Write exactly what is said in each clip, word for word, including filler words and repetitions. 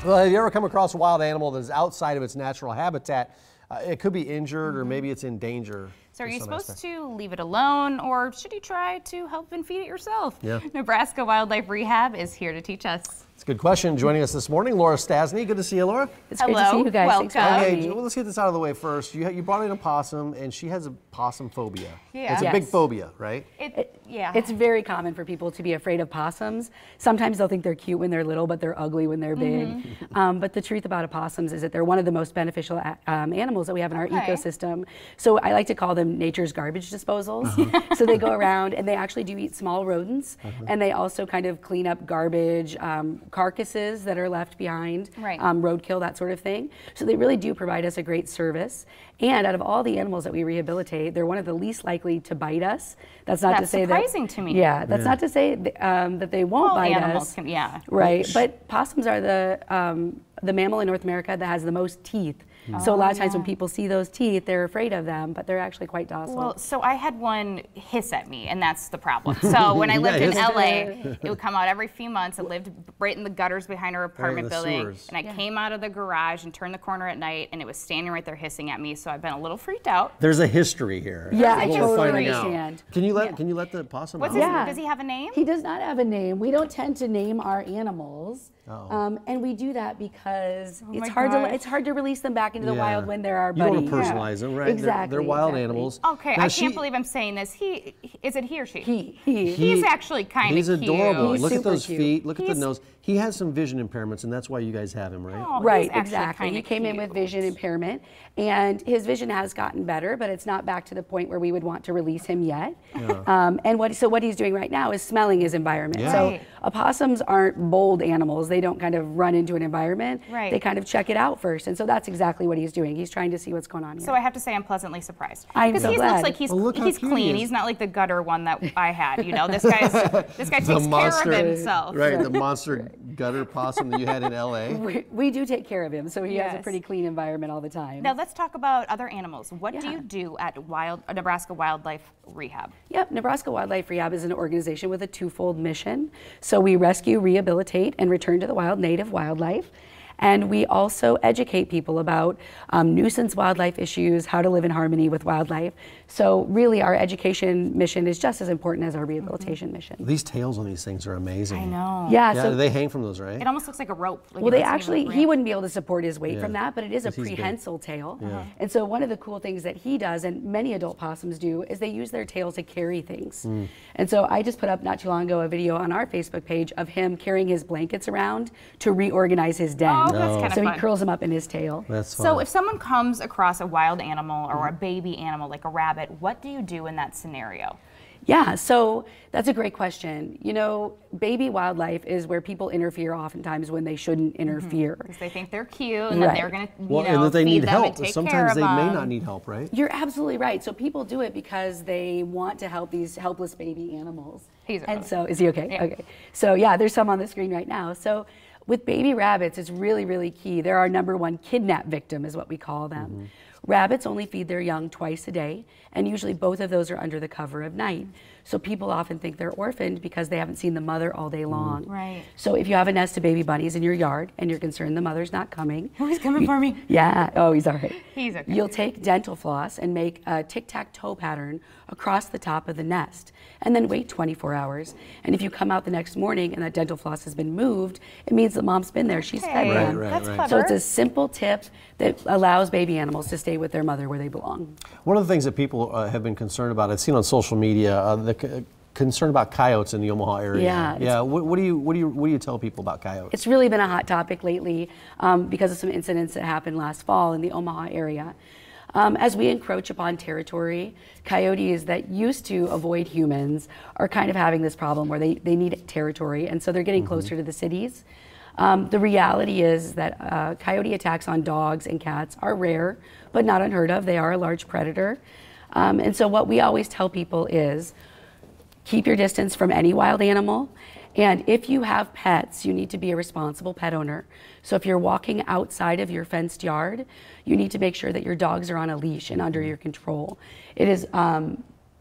Well, have you ever come across a wild animal that's outside of its natural habitat? Uh, it could be injured, mm-hmm. or maybe it's in danger. So are you supposed aspect. to leave it alone, or should you try to help and feed it yourself? Yeah. Nebraska Wildlife Rehab is here to teach us. It's a good question. Joining us this morning, Laura Stasny. Good to see you, Laura. It's Hello. great to see you guys. Welcome. Okay, well, let's get this out of the way first. You, you brought in a possum, and she has a possum phobia. Yeah. It's a yes. big phobia, right? It, it, yeah. It's very common for people to be afraid of possums. Sometimes they'll think they're cute when they're little, but they're ugly when they're big. Mm-hmm. um, but the truth about opossums is that they're one of the most beneficial um, animals that we have in our okay. ecosystem. So I like to call them nature's garbage disposals. Uh-huh. So they go around and they actually do eat small rodents, uh-huh. and they also kind of clean up garbage, um, carcasses that are left behind, right. um, roadkill, that sort of thing. So they really do provide us a great service. And out of all the animals that we rehabilitate, they're one of the least likely to bite us. That's not that's to say surprising that, to me. Yeah, that's yeah. not to say th um, that they won't all bite animals us. Can, yeah. Right, but possums are the um, the mammal in North America that has the most teeth. Oh, so a lot of times yeah. when people see those teeth, they're afraid of them, but they're actually quite docile. Well, so I had one hiss at me, and that's the problem. So when I lived in L A, it would come out every few months. It lived right in the gutters behind our apartment building, sewers. and I yeah. came out of the garage and turned the corner at night, and it was standing right there hissing at me. So I've been a little freaked out. There's a history here. Yeah, I totally understand. Can you let yeah. Can you let the possum What's out? His, yeah. Does he have a name? He does not have a name. We don't tend to name our animals. Oh. Um, and we do that because oh it's hard gosh. to it's hard to release them back into the yeah. wild when they're our You buddy. don't want to personalize yeah. them, right? Exactly. They're, they're wild exactly. animals. Okay, now I she, can't believe I'm saying this. He is it he or she? He. He. He's actually kind of He's cute. adorable. He's look at those cute. feet. Look he's, at the nose. He has some vision impairments, and that's why you guys have him, right? Oh, right, exactly. He came cute. in with vision impairment, and his vision has gotten better, but it's not back to the point where we would want to release him yet. Yeah. Um, and what so what he's doing right now is smelling his environment. Yeah. So right. opossums aren't bold animals. They don't kind of run into an environment. Right. They kind of check it out first, and so that's exactly what he's doing. He's trying to see what's going on here. So I have to say I'm pleasantly surprised. I'm Because so he glad. looks like he's well, look he's clean. He he's not like the gutter one that I had. You know, this guy's this guy takes monster, care of himself. Right, the monster gutter possum that you had in L A. We, we do take care of him, so he yes. has a pretty clean environment all the time. Now let's talk about other animals. What yeah. do you do at Wild uh, Nebraska Wildlife Rehab? Yep, Nebraska Wildlife Rehab is an organization with a twofold mission. So we rescue, rehabilitate, and return to the wild native wildlife. And we also educate people about um, nuisance wildlife issues, how to live in harmony with wildlife. So really our education mission is just as important as our rehabilitation mm-hmm. mission. These tails on these things are amazing. I know. Yeah, yeah so they hang from those, right? It almost looks like a rope. Like well, they actually, he wouldn't be able to support his weight yeah. from that, but it is a prehensile tail. Yeah. And so one of the cool things that he does, and many adult possums do, is they use their tail to carry things. Mm. And so I just put up not too long ago a video on our Facebook page of him carrying his blankets around to reorganize his den. Oh, that's kind of so fun. He curls them up in his tail. That's fun. So if someone comes across a wild animal or a baby animal like a rabbit, what do you do in that scenario? Yeah, so that's a great question. You know, baby wildlife is where people interfere oftentimes when they shouldn't interfere. Because mm-hmm. they think they're cute and right. that they're going to, you well, know, and that they feed need them help. and take Sometimes care of they them. may not need help, right? You're absolutely right. So people do it because they want to help these helpless baby animals. He's and okay. so, is he okay? Yeah. Okay. So yeah, there's some on the screen right now. So with baby rabbits, it's really, really key. They're our number one kidnap victim is what we call them. Mm-hmm. Rabbits only feed their young twice a day, and usually both of those are under the cover of night. So people often think they're orphaned because they haven't seen the mother all day long. Mm. Right. So if you have a nest of baby bunnies in your yard and you're concerned the mother's not coming. Oh, he's coming you, for me. Yeah, oh, he's all right. He's okay. You'll take dental floss and make a tic-tac-toe pattern across the top of the nest, and then wait twenty-four hours. And if you come out the next morning and that dental floss has been moved, it means the mom's been there. She's okay. fed Right, them. right, That's right. clever. So it's a simple tip that allows baby animals to stay with their mother where they belong. One of the things that people uh, have been concerned about, I've seen on social media, uh, the c concern about coyotes in the Omaha area. Yeah. Yeah. What, what do you what do you what do you tell people about coyotes? It's really been a hot topic lately um, because of some incidents that happened last fall in the Omaha area. Um, as we encroach upon territory, coyotes that used to avoid humans are kind of having this problem where they, they need territory, and so they're getting mm-hmm. closer to the cities. Um, the reality is that uh, coyote attacks on dogs and cats are rare, but not unheard of. They are a large predator. Um, and so what we always tell people is keep your distance from any wild animal. And if you have pets, you need to be a responsible pet owner. So if you're walking outside of your fenced yard, you need to make sure that your dogs are on a leash and under your control. It is um,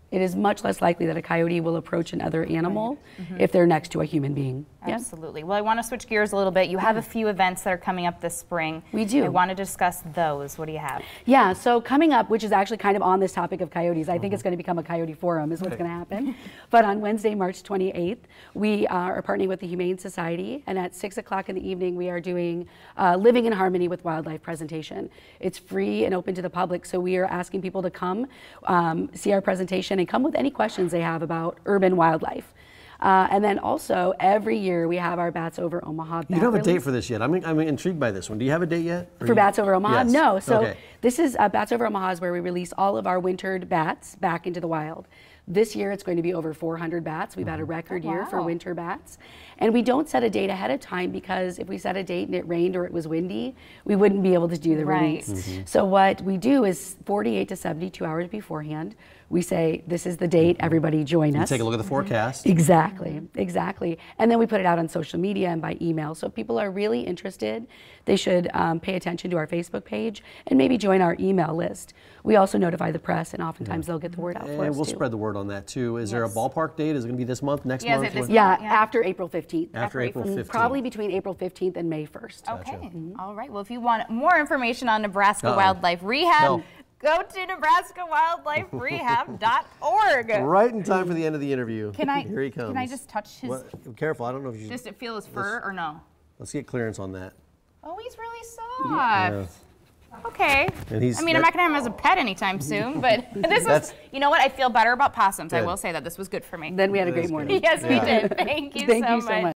it is much less likely that a coyote will approach another animal right. mm-hmm. if they're next to a human being. Absolutely. Yeah? Well, I want to switch gears a little bit. You have a few events that are coming up this spring. We do. I want to discuss those. What do you have? Yeah, so coming up, which is actually kind of on this topic of coyotes, I mm-hmm. think it's going to become a coyote forum is what's right. going to happen. But on Wednesday, March twenty-eighth, we uh, are partnering with the Humane Society, and at six o'clock in the evening, we are doing uh, Living in Harmony with Wildlife presentation. It's free and open to the public, so we are asking people to come um, see our presentation and come with any questions they have about urban wildlife. Uh, and then also, every year we have our Bats Over Omaha bat You don't have a release. date for this yet. I'm, I'm intrigued by this one. Do you have a date yet? Or For you... Bats Over Omaha? Yes. No. So okay. this is uh, Bats Over Omaha is where we release all of our wintered bats back into the wild. This year it's going to be over four hundred bats. We've mm-hmm. had a record oh, year wow. for winter bats. And we don't set a date ahead of time because if we set a date and it rained or it was windy, we wouldn't be able to do the right. release. Mm-hmm. So what we do is forty-eight to seventy-two hours beforehand, we say, this is the date, everybody join you us. Take a look at the forecast. Exactly, exactly. And then we put it out on social media and by email. So if people are really interested, they should um, pay attention to our Facebook page and maybe join our email list. We also notify the press, and oftentimes yeah. they'll get the word out for and us we'll too. spread the word on that too. Is yes. there a ballpark date? Is it going to be this month, next yeah, month? This yeah, month? yeah, after April fifteenth. After, after April fifteenth. Probably between April fifteenth and May first. Okay, Gotcha. mm-hmm. all right. Well, if you want more information on Nebraska Uh-oh. Wildlife Rehab, No. go to nebraska wildlife rehab dot org. Right in time for the end of the interview. Can I? Here he comes. Can I just touch his? What? Careful, I don't know if you. Does it feel his fur or no? Let's get clearance on that. Oh, he's really soft. Yeah. Okay. And he's, I mean, that, I'm not gonna have him as a pet anytime soon, but this was. You know what? I feel better about possums. Good. I will say that this was good for me. Then we had a great morning. Yes, Yeah. we did. Thank you Thank so you so much. much.